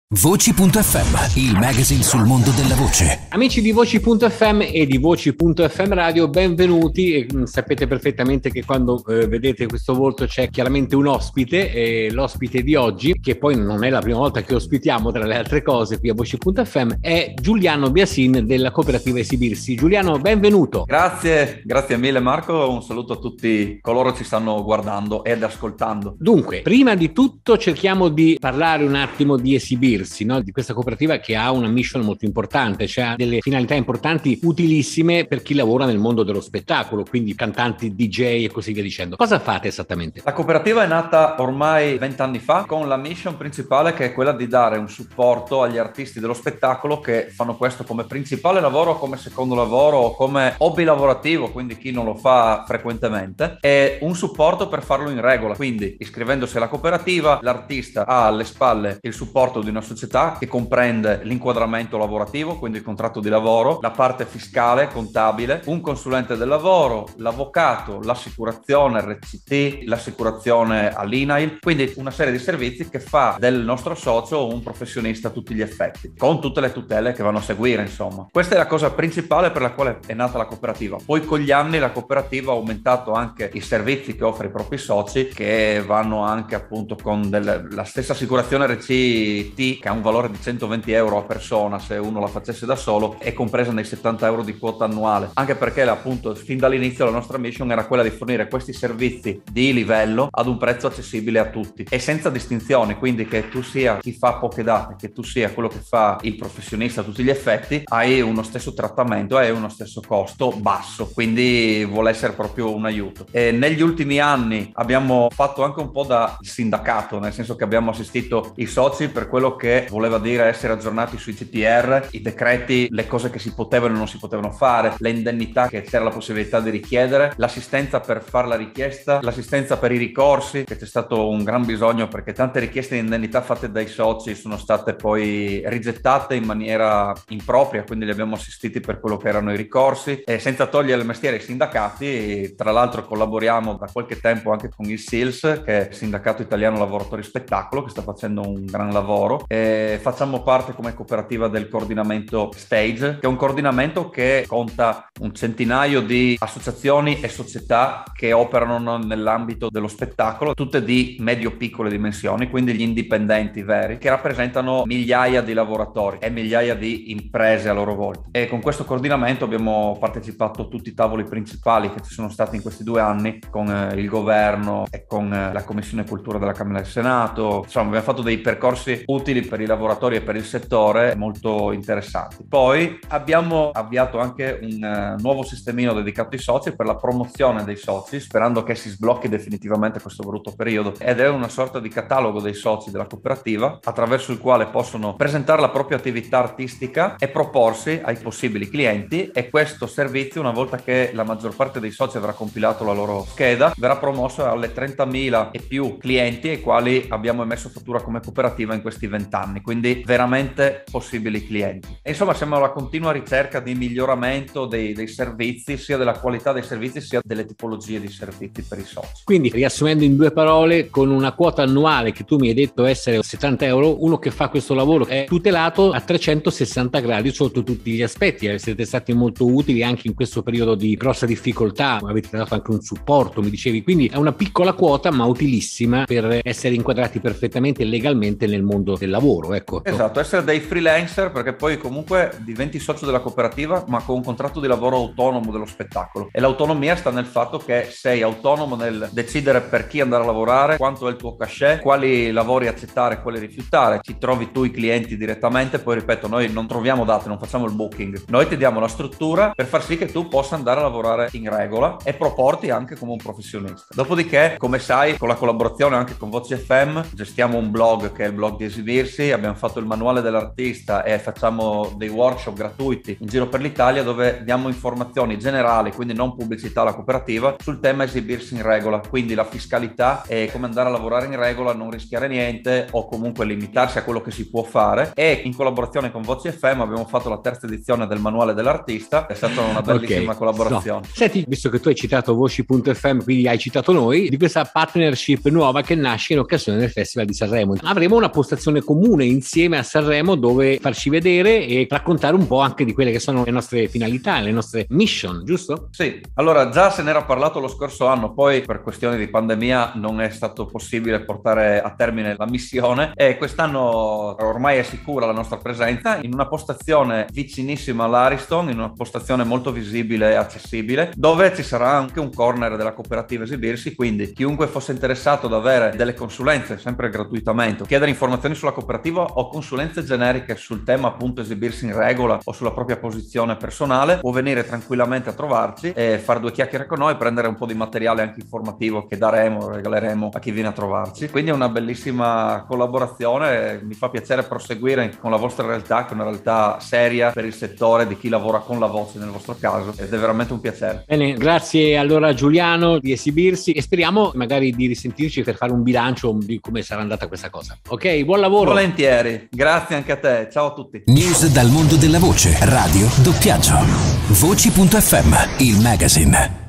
Voci.fm, il magazine sul mondo della voce. Amici di Voci.fm e di Voci.fm Radio, benvenuti. Sapete perfettamente che quando vedete questo volto c'è chiaramente un ospite, e l'ospite di oggi, che poi non è la prima volta che ospitiamo tra le altre cose qui a Voci.fm, è Giuliano Biasin della cooperativa Esibirsi. Giuliano, benvenuto. Grazie mille Marco, un saluto a tutti coloro che ci stanno guardando ed ascoltando. Dunque, prima di tutto cerchiamo di parlare un attimo di Esibirsi, no? Di questa cooperativa che ha una mission molto importante, cioè ha delle finalità importanti, utilissime per chi lavora nel mondo dello spettacolo, quindi cantanti, DJ e così via dicendo. Cosa fate esattamente? La cooperativa è nata ormai 20 anni fa con la mission principale, che è quella di dare un supporto agli artisti dello spettacolo che fanno questo come principale lavoro, come secondo lavoro o come hobby lavorativo, quindi chi non lo fa frequentemente, e un supporto per farlo in regola. Quindi iscrivendosi alla cooperativa, l'artista ha alle spalle il supporto di una società che comprende l'inquadramento lavorativo, quindi il contratto di lavoro, la parte fiscale, contabile, un consulente del lavoro, l'avvocato, l'assicurazione RCT, l'assicurazione all'INAIL, quindi una serie di servizi che fa del nostro socio un professionista a tutti gli effetti, con tutte le tutele che vanno a seguire, insomma. Questa è la cosa principale per la quale è nata la cooperativa. Poi con gli anni la cooperativa ha aumentato anche i servizi che offre ai propri soci, che vanno anche appunto con la stessa assicurazione RCT, che ha un valore di 120 euro a persona se uno la facesse da solo, è compresa nei 70 euro di quota annuale, anche perché appunto fin dall'inizio la nostra mission era quella di fornire questi servizi di livello ad un prezzo accessibile a tutti e senza distinzioni, quindi che tu sia chi fa poche date, che tu sia quello che fa il professionista a tutti gli effetti, hai uno stesso trattamento, hai uno stesso costo basso, quindi vuole essere proprio un aiuto. E negli ultimi anni abbiamo fatto anche un po' da sindacato, nel senso che abbiamo assistito i soci per quello che voleva dire essere aggiornati sui CTR, i decreti, le cose che si potevano e non si potevano fare, le indennità che c'era la possibilità di richiedere, l'assistenza per fare la richiesta, l'assistenza per i ricorsi, che c'è stato un gran bisogno perché tante richieste di indennità fatte dai soci sono state poi rigettate in maniera impropria, quindi li abbiamo assistiti per quello che erano i ricorsi, e senza togliere il mestiere ai sindacati. Tra l'altro collaboriamo da qualche tempo anche con il SILS, che è il Sindacato Italiano Lavoratori Spettacolo, che sta facendo un gran lavoro. Facciamo parte come cooperativa del coordinamento Stage, che è un coordinamento che conta un centinaio di associazioni e società che operano nell'ambito dello spettacolo, tutte di medio-piccole dimensioni, quindi gli indipendenti veri, che rappresentano migliaia di lavoratori e migliaia di imprese a loro volta. E con questo coordinamento abbiamo partecipato a tutti i tavoli principali che ci sono stati in questi 2 anni con il governo e con la Commissione Cultura della Camera del Senato. Insomma, abbiamo fatto dei percorsi utili per i lavoratori e per il settore, molto interessanti. Poi abbiamo avviato anche un nuovo sistemino dedicato ai soci per la promozione dei soci, sperando che si sblocchi definitivamente questo brutto periodo, ed è una sorta di catalogo dei soci della cooperativa attraverso il quale possono presentare la propria attività artistica e proporsi ai possibili clienti, e questo servizio, una volta che la maggior parte dei soci avrà compilato la loro scheda, verrà promosso alle 30.000 e più clienti ai quali abbiamo emesso fattura come cooperativa in questi 20 anni, quindi veramente possibili clienti. E insomma siamo alla continua ricerca di miglioramento dei servizi, sia della qualità dei servizi sia delle tipologie di servizi per i soci. Quindi, riassumendo in 2 parole, con una quota annuale che tu mi hai detto essere 70 euro, uno che fa questo lavoro è tutelato a 360 gradi sotto tutti gli aspetti. Siete stati molto utili anche in questo periodo di grossa difficoltà, avete dato anche un supporto, mi dicevi, quindi è una piccola quota ma utilissima per essere inquadrati perfettamente e legalmente nel mondo del lavoro, ecco. Esatto, essere dei freelancer, perché poi comunque diventi socio della cooperativa ma con un contratto di lavoro autonomo dello spettacolo, e l'autonomia sta nel fatto che sei autonomo nel decidere per chi andare a lavorare, quanto è il tuo cachet, quali lavori accettare, quali rifiutare, ci trovi tu i clienti direttamente. Poi ripeto, noi non troviamo date, non facciamo il booking, noi ti diamo la struttura per far sì che tu possa andare a lavorare in regola e proporti anche come un professionista. Dopodiché, come sai, con la collaborazione anche con Voci FM gestiamo un blog che è il blog di Esibirsi, abbiamo fatto il manuale dell'artista e facciamo dei workshop gratuiti in giro per l'Italia dove diamo informazioni generali, quindi non pubblicità alla cooperativa, sul tema esibirsi in regola, quindi la fiscalità e come andare a lavorare in regola, non rischiare niente o comunque limitarsi a quello che si può fare. E in collaborazione con Voci FM abbiamo fatto la 3ª edizione del manuale dell'artista, è stata una bellissima collaborazione. No. Senti, visto che tu hai citato Voci.fm, quindi hai citato noi, di questa partnership nuova che nasce in occasione del Festival di Sanremo, avremo una postazione comune comune insieme a Sanremo dove farci vedere e raccontare un po' anche di quelle che sono le nostre finalità, le nostre mission, giusto? Sì, allora già se n'era parlato lo scorso anno, poi per questioni di pandemia non è stato possibile portare a termine la missione e quest'anno ormai è sicura la nostra presenza in una postazione vicinissima all'Ariston, in una postazione molto visibile e accessibile, dove ci sarà anche un corner della cooperativa Esibirsi, quindi chiunque fosse interessato ad avere delle consulenze, sempre gratuitamente, chiedere informazioni sulla cooperativa o consulenze generiche sul tema appunto esibirsi in regola o sulla propria posizione personale, può venire tranquillamente a trovarci e fare due chiacchiere con noi, prendere un po' di materiale anche informativo che daremo, regaleremo a chi viene a trovarci. Quindi è una bellissima collaborazione, mi fa piacere proseguire con la vostra realtà, che è una realtà seria per il settore di chi lavora con la voce nel vostro caso, ed è veramente un piacere. Bene, grazie allora Giuliano di Esibirsi e speriamo magari di risentirci per fare un bilancio di come sarà andata questa cosa. Ok, buon lavoro. Volentieri, grazie anche a te, ciao a tutti. News dal mondo della voce, radio, doppiaggio. Voci.fm, il magazine.